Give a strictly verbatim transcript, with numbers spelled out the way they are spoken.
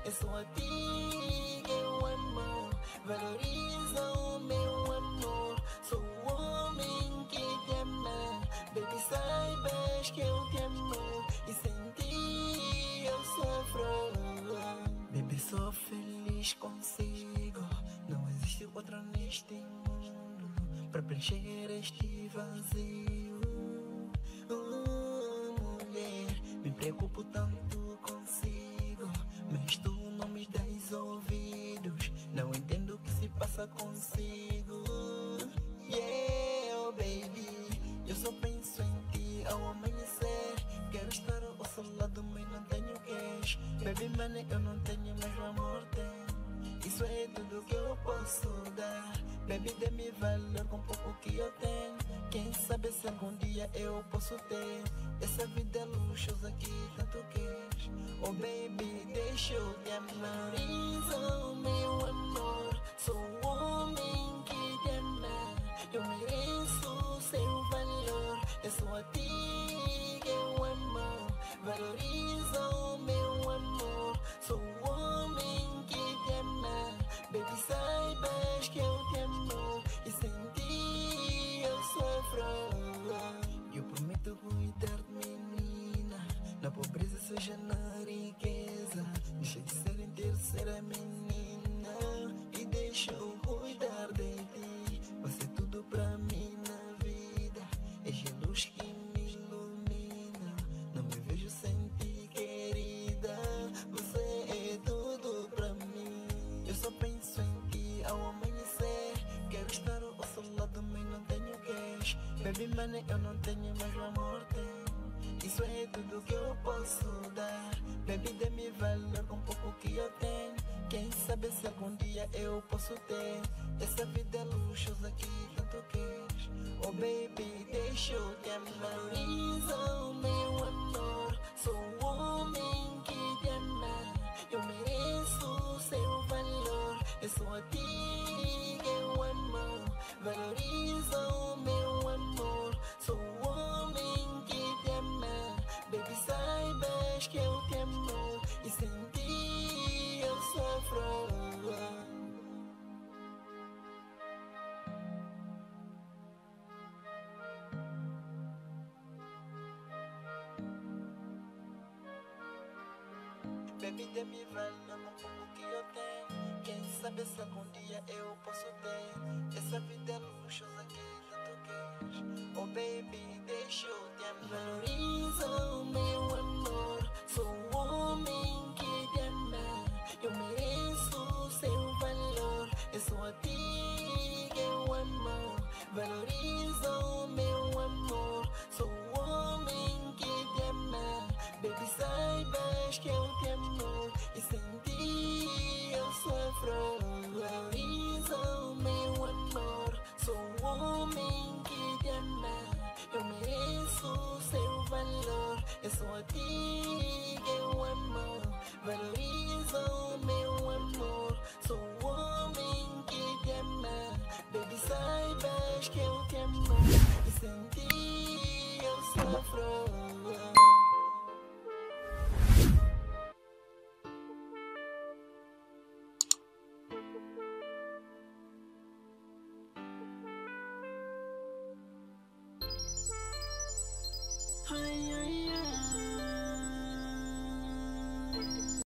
É só a ti que eu amo. Valoriza o meu amor. Sou o homem que te ama. Baby, saibas que eu te amo. E sem ti eu sofro. Baby, sou feliz consigo. Não existe outra neste mundo pra preencher este vazio. Oh, mulher, me preocupo tanto consigo, mas tu não me dás ouvidos. Não entendo o que se passa consigo. Yeah, oh baby, eu só penso em ti ao amanhecer. Quero estar ao seu lado, mas não tenho cash. Baby, money eu não tenho, mas o amor tem. Isso é tudo que eu posso dar. Baby, dê-me valor com pouco que eu tenho. Quem sabe se algum dia eu posso ter essa vida luxuosa que tanto queres. Oh baby, deixa eu te amar. Valoriza o meu amor. Sou o homem que te ama. Eu mereço o seu valor. É só a ti que eu amo. Valoriza o meu amor. Sou o homem que te ama. Baby, saibas que eu te amo. E sem ti eu sofro. Eu prometo cuidar-te, menina. Na pobreza seja na riqueza. Deixa de ser em terceira, menina. E deixa eu cuidar de ti. Você é tudo pra mim na vida. És a luz que me ilumina. Não me vejo sem ti, querida. Você é tudo pra mim. Eu só penso em ti ao amanhecer. Quero estar ao seu lado, mas não tenho cash. Baby, money eu não tenho, mas o amor tem. Isso é tudo que eu posso dar. Baby, dê-me valor com pouco que eu tenho. Quem sabe se algum dia eu posso ter essa vida luxuosa que tanto queres. Oh baby, deixa eu te amar. Valoriza o meu amor. Sou o homem que te ama. Eu mereço o seu valor. É só a ti que eu amo. Valoriza o meu amor. Sou o homem que te ama. Baby, saibas que eu te amo. E sem ti eu sofro. Baby, dê-me valor com pouco que eu tenho. Quem sabe se algum dia eu posso ter essa vida luxuosa que tanto queres. Oh baby, deixa eu te amar. Valoriza o meu amor. Sou o homem que te ama. Eu mereço o seu valor. É só a ti que eu amo. Valoriza o meu amor. Sou o homem que te ama. Baby, saibas que eu te amo. E sem ti eu sofro. Valoriza o meu amor. Sou o homem que te ama. Eu mereço o seu valor. É só a ti que eu amo. Valoriza o meu amor. Sou o homem que te ama. Baby, saibas que eu te amo. E sem ti eu sofro. Ai, ai, ai.